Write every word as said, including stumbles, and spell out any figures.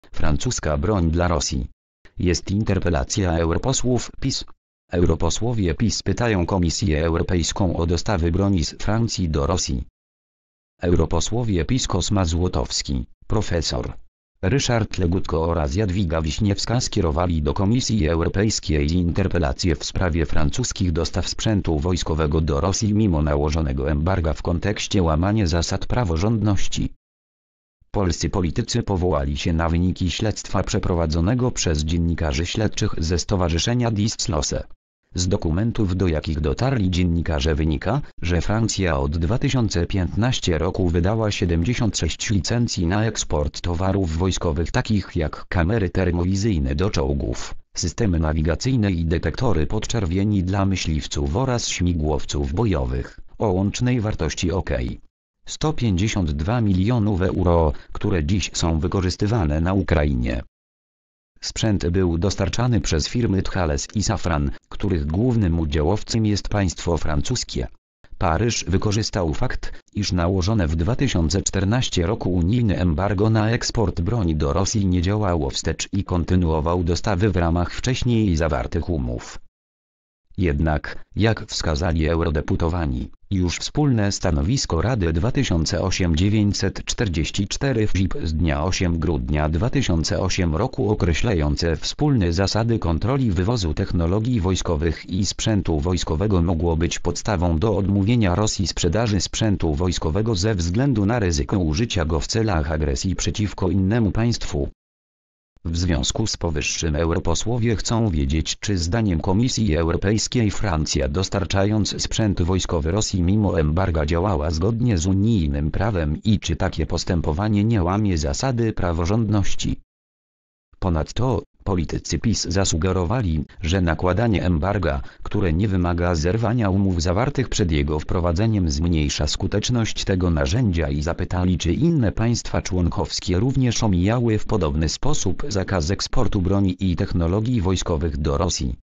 Francuska broń dla Rosji. Jest interpelacja europosłów PiS. Europosłowie PiS pytają Komisję Europejską o dostawy broni z Francji do Rosji. Europosłowie PiS Kosma Złotowski, profesor Ryszard Legutko oraz Jadwiga Wiśniewska skierowali do Komisji Europejskiej interpelację w sprawie francuskich dostaw sprzętu wojskowego do Rosji mimo nałożonego embarga w kontekście łamania zasad praworządności. Polscy politycy powołali się na wyniki śledztwa przeprowadzonego przez dziennikarzy śledczych ze Stowarzyszenia Disclose. Z dokumentów, do jakich dotarli dziennikarze, wynika, że Francja od dwa tysiące piętnastego roku wydała siedemdziesiąt sześć licencji na eksport towarów wojskowych takich jak kamery termowizyjne do czołgów, systemy nawigacyjne i detektory podczerwieni dla myśliwców oraz śmigłowców bojowych, o łącznej wartości ok. sto pięćdziesiąt dwa milionów euro, które dziś są wykorzystywane na Ukrainie. Sprzęt był dostarczany przez firmy Thales i Safran, których głównym udziałowcem jest państwo francuskie. Paryż wykorzystał fakt, iż nałożone w dwa tysiące czternastym roku unijne embargo na eksport broni do Rosji nie działało wstecz i kontynuował dostawy w ramach wcześniej zawartych umów. Jednak, jak wskazali eurodeputowani, już wspólne stanowisko Rady dwa tysiące osiem dziewięćset czterdzieści cztery F I P z dnia ósmego grudnia dwa tysiące ósmego roku określające wspólne zasady kontroli wywozu technologii wojskowych i sprzętu wojskowego mogło być podstawą do odmówienia Rosji sprzedaży sprzętu wojskowego ze względu na ryzyko użycia go w celach agresji przeciwko innemu państwu. W związku z powyższym europosłowie chcą wiedzieć, czy zdaniem Komisji Europejskiej Francja, dostarczając sprzęt wojskowy Rosji mimo embarga, działała zgodnie z unijnym prawem i czy takie postępowanie nie łamie zasady praworządności. Ponadto, politycy PiS zasugerowali, że nakładanie embarga, które nie wymaga zerwania umów zawartych przed jego wprowadzeniem, zmniejsza skuteczność tego narzędzia i zapytali, czy inne państwa członkowskie również omijały w podobny sposób zakaz eksportu broni i technologii wojskowych do Rosji.